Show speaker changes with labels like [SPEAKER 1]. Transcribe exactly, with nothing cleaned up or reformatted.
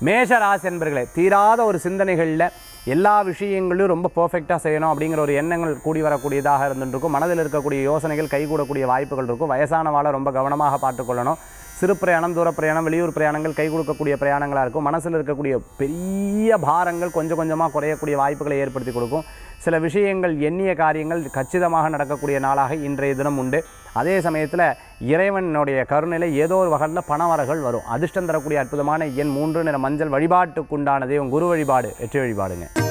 [SPEAKER 1] மேஷ ராசி என்பர்களே, தீராத ஒரு சிந்தனைகளில் எல்லா விஷயங்களும் ரொம்ப பர்ஃபெக்டாக செய்யணும் அப்படிங்கிற ஒரு எண்ணங்கள் கூடி வரக்கூடியதாக இருந்துருக்கும். மனதில் இருக்கக்கூடிய யோசனைகள் கைகூடக்கூடிய வாய்ப்புகள் இருக்கும். வயசானவாளை ரொம்ப கவனமாக பார்த்துக்கொள்ளணும். சிறு பிரயாணம், தூர பிரயாணம், வெளியூர் பிரயாணங்கள் கை கொடுக்கக்கூடிய பிரயாணங்களாக இருக்கும். மனசில் இருக்கக்கூடிய பெரிய பாரங்கள் கொஞ்சம் கொஞ்சமாக குறையக்கூடிய வாய்ப்புகளை ஏற்படுத்தி கொடுக்கும். சில விஷயங்கள், எண்ணிய காரியங்கள் கச்சிதமாக நடக்கக்கூடிய நாளாக இன்றைய தினம் உண்டு. அதே சமயத்தில் இறைவனுடைய கருணையில் ஏதோ ஒரு வகையில் பணவரகள் வரும். அதிர்ஷ்டம் தரக்கூடிய அற்புதமான எண் மூன்று நிற மஞ்சள். வழிபாட்டுக்குண்டான தெய்வம் குரு வழிபாடு, வெற்றி வழிபாடுங்க.